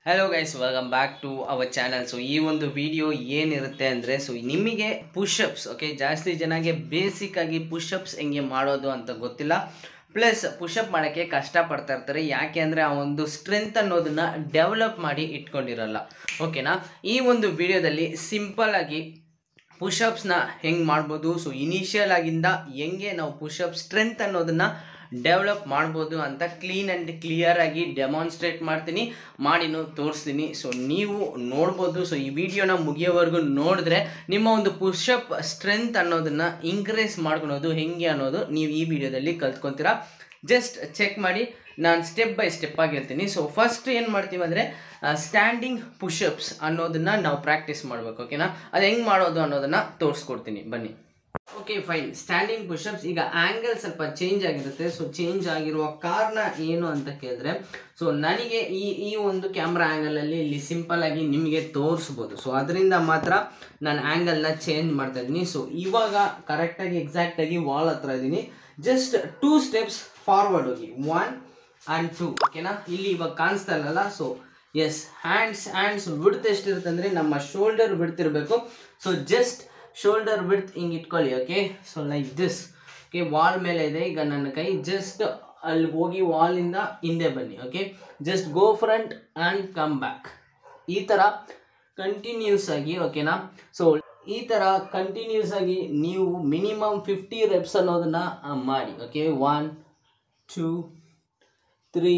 Hello guys, welcome back to our channel. So ಈ ಒಂದು video ಏನಿರುತ್ತೆ ಅಂದರೆ ನಿಮಗೆ ಪುಷಪ್ಸ್ ಜಾಸ್ತಿ ಜನಗೆ ಬೇಸಿಕ್ ಆಗಿ ಪುಷಪ್ಸ್ ಹೆಂಗೆ ಮಾಡೋದು ಅಂತ ಗೊತ್ತಿಲ್ಲ. ಪ್ಲಸ್ ಪುಷಪ್ ಮಾಡೋಕ್ಕೆ ಕಷ್ಟಪಡ್ತಾ ಇರ್ತಾರೆ. ಯಾಕೆ ಅಂದರೆ ಆ ಒಂದು ಸ್ಟ್ರೆಂತ್ ಅನ್ನೋದನ್ನು ಡೆವಲಪ್ ಮಾಡಿ ಇಟ್ಕೊಂಡಿರಲ್ಲ. ಓಕೆನಾ, ಈ ಒಂದು ವಿಡಿಯೋದಲ್ಲಿ ಸಿಂಪಲ್ ಆಗಿ ಪುಷಪ್ಸ್ನ ಹೆಂಗೆ ಮಾಡ್ಬೋದು, ಸೊ ಇನಿಷಿಯಲ್ ಆಗಿಂದ ಹೆಂಗೆ ನಾವು ಪುಷಪ್ ಸ್ಟ್ರೆಂತ್ ಅನ್ನೋದನ್ನು ಡೆವಲಪ್ ಮಾಡ್ಬೋದು ಅಂತ ಕ್ಲೀನ್ ಆ್ಯಂಡ್ ಕ್ಲಿಯರ್ ಆಗಿ ಡೆಮಾನ್ಸ್ಟ್ರೇಟ್ ಮಾಡ್ತೀನಿ, ಮಾಡಿನೂ ತೋರಿಸ್ತೀನಿ. ಸೊ ನೀವು ನೋಡ್ಬೋದು. ಸೊ ಈ ವಿಡಿಯೋನ ಮುಗಿಯೋವರೆಗೂ ನೋಡಿದ್ರೆ ನಿಮ್ಮ ಒಂದು ಪುಷಪ್ ಸ್ಟ್ರೆಂತ್ ಅನ್ನೋದನ್ನು ಇನ್ಕ್ರೀಸ್ ಮಾಡ್ಕೊಳೋದು ಹೆಂಗೆ ಅನ್ನೋದು ನೀವು ಈ ವಿಡಿಯೋದಲ್ಲಿ ಕಲ್ತ್ಕೊತೀರಾ. ಜಸ್ಟ್ ಚೆಕ್ ಮಾಡಿ, ನಾನು ಸ್ಟೆಪ್ ಬೈ ಸ್ಟೆಪ್ ಆಗಿರ್ತೀನಿ. ಸೊ ಫಸ್ಟ್ ಏನು ಮಾಡ್ತೀವಿ ಅಂದರೆ ಸ್ಟ್ಯಾಂಡಿಂಗ್ ಪುಷಪ್ಸ್ ಅನ್ನೋದನ್ನು ನಾವು ಪ್ರಾಕ್ಟೀಸ್ ಮಾಡಬೇಕು. ಓಕೆನಾ, ಅದು ಹೆಂಗೆ ಮಾಡೋದು ಅನ್ನೋದನ್ನು ತೋರಿಸ್ಕೊಡ್ತೀನಿ, ಬನ್ನಿ. Okay fine. ಸ್ಟ್ಯಾಂಡಿಂಗ್ ಪುಷಪ್ಸ್, ಈಗ ಆ್ಯಂಗಲ್ ಸ್ವಲ್ಪ ಚೇಂಜ್ ಆಗಿರುತ್ತೆ. ಸೊ ಚೇಂಜ್ ಆಗಿರುವ ಕಾರಣ ಏನು ಅಂತ ಕೇಳಿದ್ರೆ, ಸೊ ನನಗೆ ಈ ಒಂದು ಕ್ಯಾಮ್ರಾ ಆ್ಯಂಗಲಲ್ಲಿ ಇಲ್ಲಿ ಸಿಂಪಲ್ ಆಗಿ ನಿಮಗೆ ತೋರಿಸ್ಬೋದು. ಸೊ ಅದರಿಂದ ಮಾತ್ರ ನಾನು ಆ್ಯಂಗಲ್ನ ಚೇಂಜ್ ಮಾಡ್ತಾ ಇದ್ದೀನಿ. ಸೊ ಇವಾಗ ಕರೆಕ್ಟಾಗಿ ಎಕ್ಸಾಕ್ಟಾಗಿ ವಾಲ್ ಹತ್ರ ಇದ್ದೀನಿ. ಜಸ್ಟ್ 2 steps ಫಾರ್ವರ್ಡ್ ಹೋಗಿ, 1 and 2. ಓಕೆನಾ, ಇಲ್ಲಿ ಇವಾಗ ಕಾಣಿಸ್ತಾ ಇಲ್ಲಲ್ಲ. ಸೊ ಎಸ್, ಹ್ಯಾಂಡ್ಸ್ ವಿಡ್ತ್ ಎಷ್ಟಿರುತ್ತೆ ಅಂದರೆ ನಮ್ಮ ಶೋಲ್ಡರ್ ವಿಡ್ತ್ ಇರಬೇಕು. ಸೊ ಜಸ್ಟ್ ಶೋಲ್ಡರ್ ವಿಡ್ತ್ ಹಿಂಗೆ ಇಟ್ಕೊಳ್ಳಿ. Okay, so like this. Okay, wall ಮೇಲೆ ಇದೆ ಈಗ ನನ್ನ ಕೈ. ಜಸ್ಟ್ ಅಲ್ಲಿ ಹೋಗಿ ವಾಲಿಂದ ಹಿಂದೆ ಬನ್ನಿ. Okay, just go front and come back. ಈ ಥರ ಕಂಟಿನ್ಯೂಸ್ ಆಗಿ, ಓಕೆನಾ. ಸೊ ಈ ಥರ ಕಂಟಿನ್ಯೂಸ್ ಆಗಿ ನೀವು ಮಿನಿಮಮ್ 50 reps ಅನ್ನೋದನ್ನು ಮಾಡಿ. ಓಕೆ, 1 2 3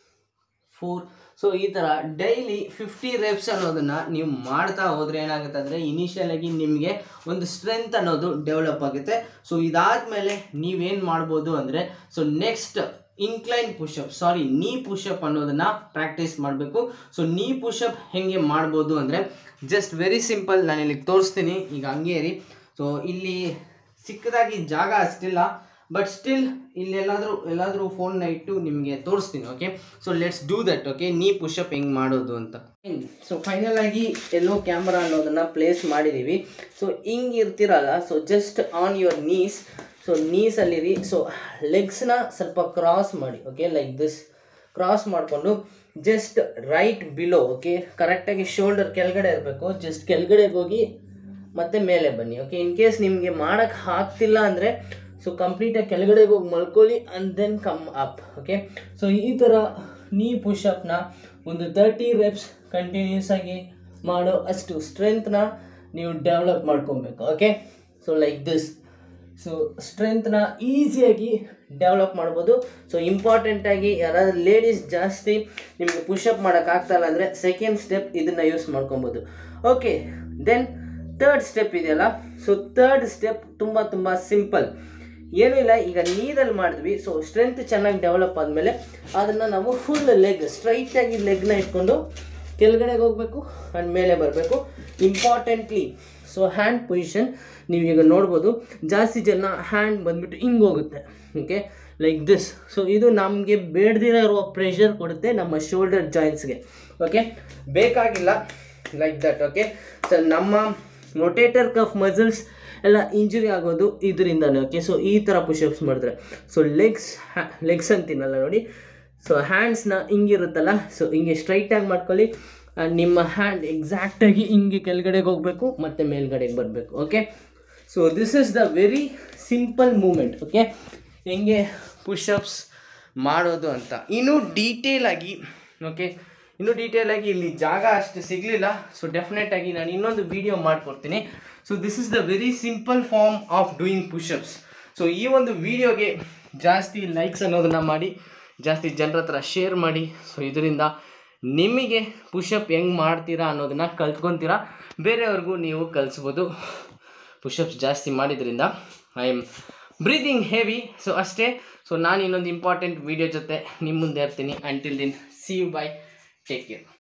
4. ಸೊ ಈ ಥರ ಡೈಲಿ 50 reps ಅನ್ನೋದನ್ನು ನೀವು ಮಾಡ್ತಾ ಹೋದರೆ ಏನಾಗುತ್ತೆ ಅಂದರೆ ಇನಿಷಿಯಲ್ ಆಗಿ ನಿಮಗೆ ಒಂದು ಸ್ಟ್ರೆಂತ್ ಅನ್ನೋದು ಡೆವಲಪ್ ಆಗುತ್ತೆ. ಸೊ ಇದಾದಮೇಲೆ ನೀವೇನು ಮಾಡ್ಬೋದು ಅಂದರೆ, so next incline pushup, knee pushup ಅನ್ನೋದನ್ನು ಪ್ರಾಕ್ಟೀಸ್ ಮಾಡಬೇಕು. ಸೊ ನೀ ಪುಷಪ್ ಹೆಂಗೆ ಮಾಡ್ಬೋದು ಅಂದರೆ ಜಸ್ಟ್ ವೆರಿ ಸಿಂಪಲ್, ನಾನು ಇಲ್ಲಿಗೆ ತೋರಿಸ್ತೀನಿ. ಈಗ ಹಂಗೆ ರೀ. ಸೊ ಇಲ್ಲಿ ಚಿಕ್ಕದಾಗಿ ಜಾಗ ಅಷ್ಟಿಲ್ಲ, ಬಟ್ ಸ್ಟಿಲ್ ಇಲ್ಲಿ ಎಲ್ಲಾದರೂ ಫೋನ್ನ ಇಟ್ಟು ನಿಮಗೆ ತೋರಿಸ್ತೀನಿ. Okay, so let's do that. Okay, knee pushup ಹೆಂಗೆ ಮಾಡೋದು ಅಂತ. ಸೊ ಫೈನಲ್ ಆಗಿ ಎಲ್ಲೋ ಕ್ಯಾಮ್ರಾ ಅನ್ನೋದನ್ನು ಪ್ಲೇಸ್ ಮಾಡಿದ್ದೀವಿ. ಸೊ ಹಿಂಗೆ ಇರ್ತಿರಲ್ಲ, so just on your knees. So ನೀಸಲ್ಲಿರಿ. ಸೊ ಲೆಗ್ಸ್ನ ಸ್ವಲ್ಪ ಕ್ರಾಸ್ ಮಾಡಿ. ಓಕೆ, ಲೈಕ್ ದಿಸ್ ಕ್ರಾಸ್ ಮಾಡಿಕೊಂಡು ಜಸ್ಟ್ ರೈಟ್ ಬಿಲೋ. ಓಕೆ, ಕರೆಕ್ಟಾಗಿ ಶೋಲ್ಡರ್ ಕೆಳಗಡೆ ಇರಬೇಕು. ಜಸ್ಟ್ ಕೆಳಗಡೆಗೆ ಹೋಗಿ ಮತ್ತೆ ಮೇಲೆ ಬನ್ನಿ. ಓಕೆ, ಇನ್ ಕೇಸ್ ನಿಮಗೆ ಮಾಡೋಕ್ಕೆ ಆಗ್ತಿಲ್ಲ ಅಂದರೆ ಸೊ ಕಂಪ್ಲೀಟಾಗಿ ಕೆಳಗಡೆಗೆ ಹೋಗಿ ಮಲ್ಕೊಳ್ಳಿ and then come up. Okay, so ಈ ಥರ ನೀ ಪುಷಪ್ನ ಒಂದು 30 reps ಕಂಟಿನ್ಯೂಸ್ ಆಗಿ ಮಾಡೋ ಅಷ್ಟು ಸ್ಟ್ರೆಂತ್ನ ನೀವು ಡೆವಲಪ್ ಮಾಡ್ಕೊಬೇಕು. Okay, so like this. So ಸ್ಟ್ರೆಂತ್ನ ಈಸಿಯಾಗಿ ಡೆವಲಪ್ ಮಾಡ್ಬೋದು. ಸೊ ಇಂಪಾರ್ಟೆಂಟಾಗಿ ಯಾರಾದರೂ ಲೇಡೀಸ್ ಜಾಸ್ತಿ ನಿಮಗೆ ಪುಷಪ್ ಮಾಡೋಕ್ಕಾಗ್ತಾಯಿಲ್ಲ ಅಂದರೆ ಸೆಕೆಂಡ್ ಸ್ಟೆಪ್ ಇದನ್ನು ಯೂಸ್ ಮಾಡ್ಕೊಬೋದು. ಓಕೆ, ದೆನ್ ಥರ್ಡ್ ಸ್ಟೆಪ್ ಇದೆಯಲ್ಲ. ಸೊ ಥರ್ಡ್ ಸ್ಟೆಪ್ ತುಂಬ ಸಿಂಪಲ್, ಏನೂ ಇಲ್ಲ. ಈಗ ನೀರಲ್ಲಿ ಮಾಡಿದ್ವಿ. ಸೊ ಸ್ಟ್ರೆಂತ್ ಚೆನ್ನಾಗಿ ಡೆವಲಪ್ ಆದಮೇಲೆ ಅದನ್ನು ನಾವು ಫುಲ್ ಲೆಗ್ ಸ್ಟ್ರೈಟಾಗಿ ಲೆಗ್ನ ಇಟ್ಕೊಂಡು ಕೆಳಗಡೆಗೆ ಹೋಗಬೇಕು ಆ್ಯಂಡ್ ಮೇಲೆ ಬರಬೇಕು. ಇಂಪಾರ್ಟೆಂಟ್ಲಿ ಸೊ ಹ್ಯಾಂಡ್ ಪೊಸಿಷನ್ ನೀವೀಗ ನೋಡ್ಬೋದು, ಜಾಸ್ತಿ ಜನ ಹ್ಯಾಂಡ್ ಬಂದುಬಿಟ್ಟು ಹಿಂಗೆ ಹೋಗುತ್ತೆ. Okay, like this. ಸೊ ಇದು ನಮಗೆ ಬೇಡದಿರೋ ಇರುವ ಪ್ರೆಷರ್ ಕೊಡುತ್ತೆ ನಮ್ಮ ಶೋಲ್ಡರ್ ಜಾಯಿಂಟ್ಸ್ಗೆ. ಓಕೆ, ಬೇಕಾಗಿಲ್ಲ ಲೈಕ್ ದಟ್. ಓಕೆ, ಸೊ ನಮ್ಮ ರೊಟೇಟರ್ ಕಫ್ ಮಸಲ್ಸ್ ಎಲ್ಲ ಇಂಜುರಿ ಆಗೋದು ಇದರಿಂದನೇ. ಓಕೆ, ಸೊ ಈ ಥರ ಪುಷಪ್ಸ್ ಮಾಡಿದ್ರೆ, ಸೊ ಲೆಗ್ಸ್ ಅಂತೀನಲ್ಲ ನೋಡಿ. ಸೊ ಹ್ಯಾಂಡ್ಸ್ನ ಹಿಂಗಿರುತ್ತಲ್ಲ, ಸೊ ಹಿಂಗೆ ಸ್ಟ್ರೈಟಾಗಿ ಮಾಡ್ಕೊಳ್ಳಿ. ನಿಮ್ಮ ಹ್ಯಾಂಡ್ ಎಕ್ಸಾಕ್ಟಾಗಿ ಹಿಂಗೆ ಕೆಳಗಡೆಗೆ ಹೋಗಬೇಕು ಮತ್ತು ಮೇಲ್ಗಡೆಗೆ ಬರಬೇಕು. Okay, so this is the very simple movement. Okay, ಹೆಂಗೆ ಪುಷಪ್ಸ್ ಮಾಡೋದು ಅಂತ ಇನ್ನೂ ಡೀಟೇಲ್ ಆಗಿ ಇಲ್ಲಿ ಜಾಗ ಅಷ್ಟು ಸಿಗಲಿಲ್ಲ. ಸೊ ಡೆಫಿನೆಟಾಗಿ ನಾನು ಇನ್ನೊಂದು ವಿಡಿಯೋ ಮಾಡಿಕೊಡ್ತೀನಿ. So this is the very simple form of doing pushups. So ಈ ಒಂದು ವಿಡಿಯೋಗೆ ಜಾಸ್ತಿ ಲೈಕ್ಸ್ ಅನ್ನೋದನ್ನು ಮಾಡಿ, ಜಾಸ್ತಿ ಜನರ ಹತ್ರ ಶೇರ್ ಮಾಡಿ. ಸೊ ಇದರಿಂದ ನಿಮಗೆ ಪುಷಪ್ ಹೆಂಗೆ ಮಾಡ್ತೀರಾ ಅನ್ನೋದನ್ನು ಕಲ್ತ್ಕೊತೀರಾ, ಬೇರೆಯವ್ರಿಗೂ ನೀವು ಕಲಿಸ್ಬೋದು. ಪುಷಪ್ಸ್ ಜಾಸ್ತಿ ಮಾಡಿದ್ರಿಂದ I am breathing heavy. So ಅಷ್ಟೇ. ಸೊ ನಾನು ಇನ್ನೊಂದು ಇಂಪಾರ್ಟೆಂಟ್ ವಿಡಿಯೋ ಜೊತೆ ನಿಮ್ಮ ಮುಂದೆ ಇರ್ತೀನಿ. Until then, see you, bye, take care.